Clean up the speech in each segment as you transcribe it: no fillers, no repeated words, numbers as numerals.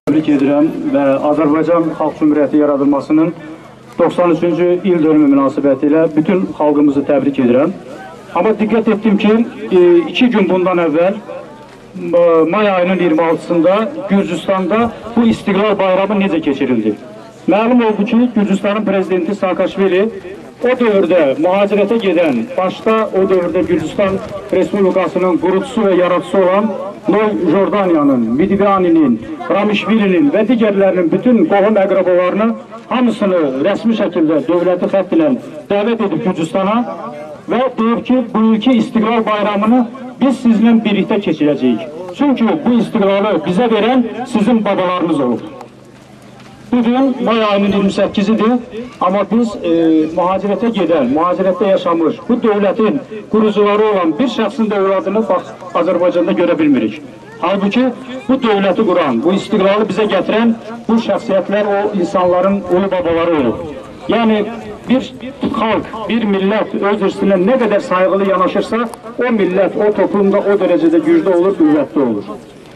Təbrik edirəm və Azərbaycan Xalq Cümhuriyyəti yaradılmasının 93-cü il dönümü münasibəti ilə bütün xalqımızı təbrik edirəm. Amma diqqət etdim ki, 2 gün bundan əvvəl, may ayının 26-sında Gürcüstanda bu İstiqlal Bayramı necə keçirildi? Məlum oldu ki, Gürcüstanın prezidenti Saakashvili o dövrdə mühacirətə gedən, başda o dövrdə Gürcüstan Respublikasının qurucusu və yaradıcısı olan Noy Jordaniyanın, Midivaninin, Ramişvilinin və digərlərinin bütün qohum əqrabalarını hamısını rəsmi şəkildə dövləti xətt ilə dəvət edib Gürcüstana və deyib ki, bu ilki İstiqlal Bayramını biz sizinlə birlikdə keçirəcəyik. Çünki bu istiqlalı bizə verən sizin babalarınız olub. Bugün may ayının 28-idir, amma biz mühacirətə gedən, mühacirətdə yaşamış, bu dövlətin qurucuları olan bir şəxsin də övladını Azərbaycanda görə bilmirik. Halbuki bu dövləti quran, bu istiqlalı bizə gətirən bu şəxsiyyətlər o insanların ulu babaları olub. Yəni bir xalq, bir millət öz irsinə nə qədər sayğılı yanaşırsa, o millət, o toplumda o dərəcədə güclü olur, qüvvətli olur.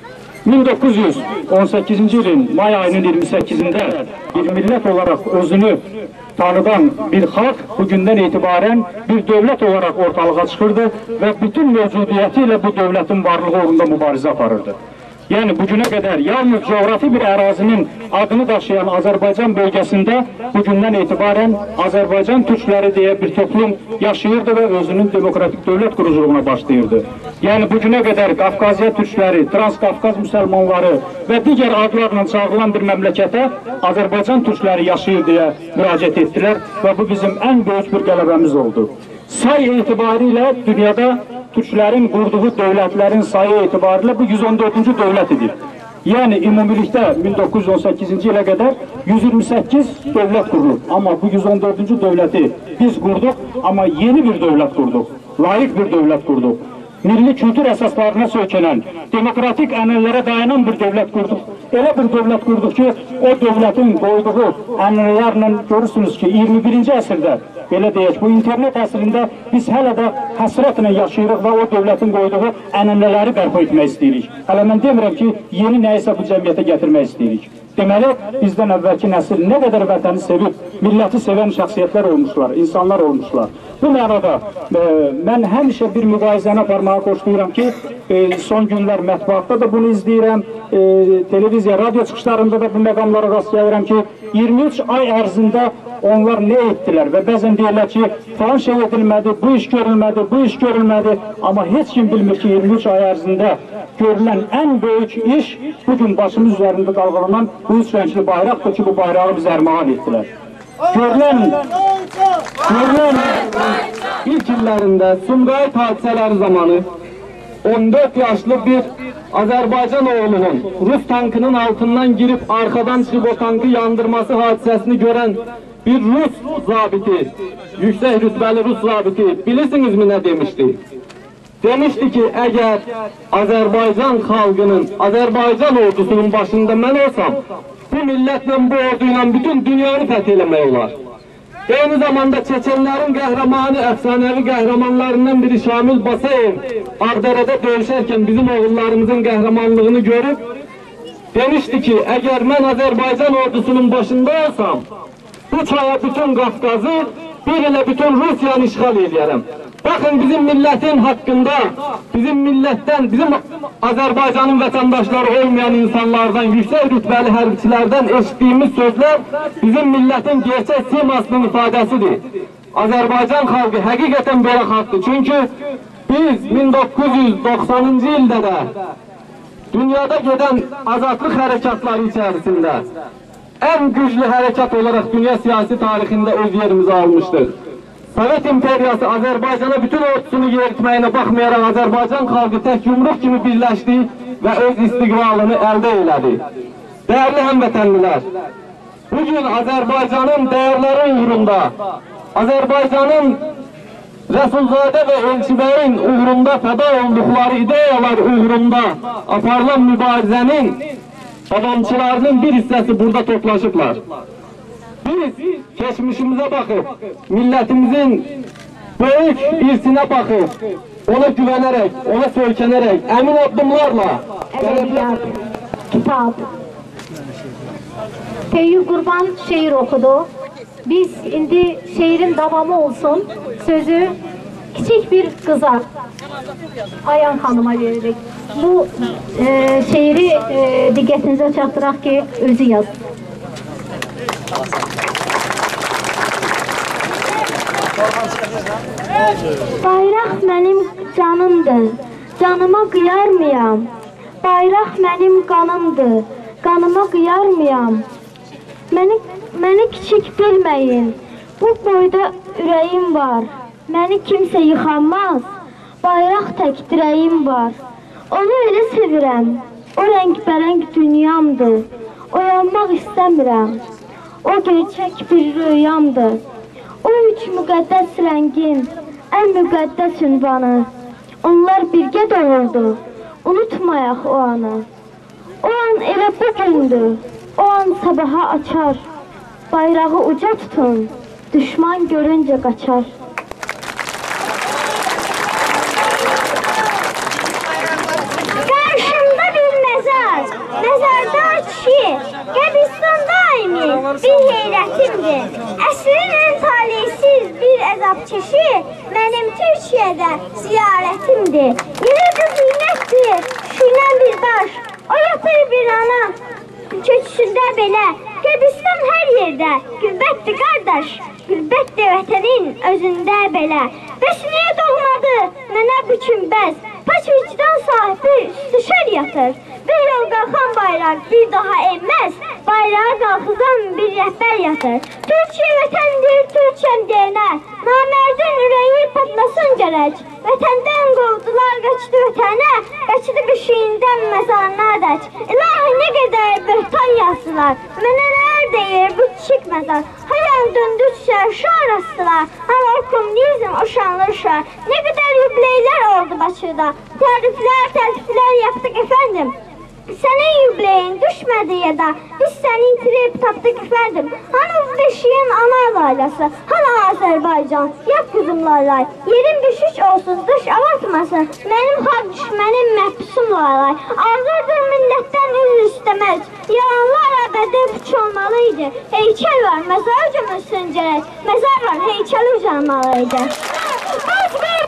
1918-ci ilin may ayının 28-də bir millət olaraq özünü tanıdan bir xalq bugündən etibarən bir dövlət olaraq ortalığa çıxırdı və bütün mövcudiyyəti ilə bu dövlətin varlığı uğrunda mübarizə aparırdı. Yəni bugünə qədər yalnız coğrafi bir ərazinin adını daşıyan Azərbaycan bölgəsində bugündən etibarən Azərbaycan türkləri deyə bir toplum yaşayırdı və özünün demokratik dövlət quruculuğuna başlayırdı. Yəni bugünə qədər Qafqaziya türkləri, Transkafqaz müsəlmanları və digər adlarla çağrılan bir məmləkətə Azərbaycan türkləri yaşayır deyə müraciət etdilər və bu bizim ən böyük bir qələbəmiz oldu. Say etibarilə dünyada Türklərin qurduğu dövlətlərin sayı etibarilə bu 114-cü dövlət idi. Yəni ümumilikdə 1918-ci ilə qədər 128 dövlət qurulub. Amma bu 114-cü dövləti biz qurduq, amma yeni bir dövlət qurduq, layiq bir dövlət qurduq. Milli kültür əsaslarına söykənən, demokratik ənənələrə dayanan bir dövlət qurduq. Elə bir dövlət qurduq ki, o dövlətin qoyduğu ənənələrlə görürsünüz ki, 21-ci əsrdə, belə deyək, bu internet əsrində biz hələ də həsrətlə yaşayırıq və o dövlətin qoyduğu ənənələri bərpa etmək istəyirik. Hələ mən demirəm ki, yeni nəyisə bu cəmiyyətə gətirmək istəyirik. Deməli, bizdən əvvəlki nəsil nə qədər vətəni sevib, milləti sevən şəxsiyyətlər olmuşlar, insanlar olmuşlar. Bu mənada mən həmişə bir mübarizəni aparmağa xoşlayıram ki, son günlər mətbuatda da bunu izləyirəm, televiziya, radio çıxışlarında da bu məqamlara rast gəlirəm ki, 23 ay ərzində onlar nə etdilər və bəzən deyirlər ki, falan şey edilmədi, bu iş görülmədi, bu iş görülmədi, amma heç kim bilmir ki, 23 ay ərzində görülən ən böyük iş bugün başımız üzərində dalğalanan bu üç rəngli bayraqdır ki, bu bayrağı biz ərmağan etdilər. Görülən ilk illərində Sumqayıt hadisələri zamanı 14 yaşlı bir Azərbaycan oğlunun Rus tankının altından girib arkadan çıxıb o tankı yandırması hadisəsini görən bir Rus zabiti, yüksək rütbəli Rus zabiti bilirsinizmi nə demişdi? Demişdi ki, əgər Azərbaycan xalqının, Azərbaycan ordusunun başında mən olsam, bu millətlə, bu orduyla bütün dünyanı fəth eləmək olar. Eyni zamanda Çeçenlərin qəhrəmanı, əfsanəvi qəhrəmanlarından biri Şamil Basayev Ağdərədə döyüşərkən bizim oğullarımızın qəhrəmanlığını görüb, demişdi ki, əgər mən Azərbaycan ordusunun başında olsam, bu çaya bütün Qafqazı, bir ilə bütün Rusiyanı işğal edərəm. Baxın, bizim millətin haqqında, bizim millətdən, bizim Azərbaycanın vətəndaşları olmayan insanlardan, yüksək rütbəli hərbiçilərdən eşitdiyimiz sözlər bizim millətin gerçək simasının ifadəsidir. Azərbaycan xalqı həqiqətən belə xalqdır. Çünki biz 1990-cı ildə də dünyada gedən azadlıq hərəkatları içərisində ən güclü hərəkat olaraq dünya siyasi tarixində öz yerimizi almışdır. Sovet imperiyası Azərbaycana bütün ordusunu yeritməyinə baxmayaraq Azərbaycan xalqı tək yumruq kimi birləşdi və öz istiqlalını əldə elədi. Dəyərli həmvətənlilər, bugün Azərbaycanın dəyərləri uğrunda, Azərbaycanın Rəsulzadə və Elçibəyin uğrunda fəda olduqları ideyalar uğrunda aparılan mübarizənin adamçılarının bir hissəsi burada toplaşıblar. Biz geçmişimize bakıp, milletimizin büyük irsinə bakıp, ona güvenerek, ona söykənerek, emin addımlarla edebiyat, kitap, Teyyub Qurban şeir okudu. Biz indi şeirin davamı olsun. Sözü küçük bir kıza, Ayan Hanım'a veririk. Bu şeiri diqqətinizə çatdıraq ki, özü yaz. Bayraq mənim canımdır, canıma qıyarmıyam. Bayraq mənim qanımdır, qanıma qıyarmıyam. Məni kiçik bilməyin, bu boyda ürəyim var. Məni kimsə yıxanmaz, bayraq tək dirəyim var. Onu elə sevirəm, o rəng-bərəng dünyamdır. Oyanmaq istəmirəm, o gerçək bir rüyamdır. O üç müqəddəs rəngin, ən müqəddəs ünvanı. Onlar birgə doğurdu, unutmayaq o anı. O an elə bugündür, o an sabaha açar. Bayrağı uca tutun, düşman görüncə qaçar. Karşımda bir mezar, mezarda kişi, qəbristan daimi bir heyrətimdir. Əsrin ən talihsiz bir əzab çeşi, mənim Türkiyədə ziyarətimdir. Yerdə qiymətdir, şüynən bir daş, o yatır bir ana, köksündə belə, qəbristan hər yerdə, gürbətdir qardaş, gürbətdir vətənin özündə belə. Bəs niyə doğmadı mənə bu günbəz? Paç vicdan sahibi düşər yatır. Bir yol qalxan bayraq bir daha enməz. Bayrağa qalxızan bir rəhbər yatır. Türkiyə vətəndir, Türkiyəm deyənə. Namərdin ürəyi patlasın gərək. Vətəndən qovdular, qaçdı vətənə. Qaçdı qışığından məzarına dək. İlahi nə qədər böhtan yazdılar. Mənə nələr deyir bu kiçik məzar. Hayal döndükcə şuar astılar. Hava komünizm o şanlı şuar. Nə qədər yubileylər oldu Bakıda. Təriflər yaptık efendim. Senin yübleyin düşmedi ya da biz seni itirip taptık efendim. Hani bu beşiğin ana laylası, hani Azerbaycan, yap kuzumlarlay. Yerin düşüş olsun, dış avatmasın. Benim hak düşmenim məhbusum laylay. Ağırdır milletten öz istemez. Yalanlar əbədi puç olmalıydı. Heykel var, mezar cümlesini gerek. Mezar var, heykel ucalmalıydı.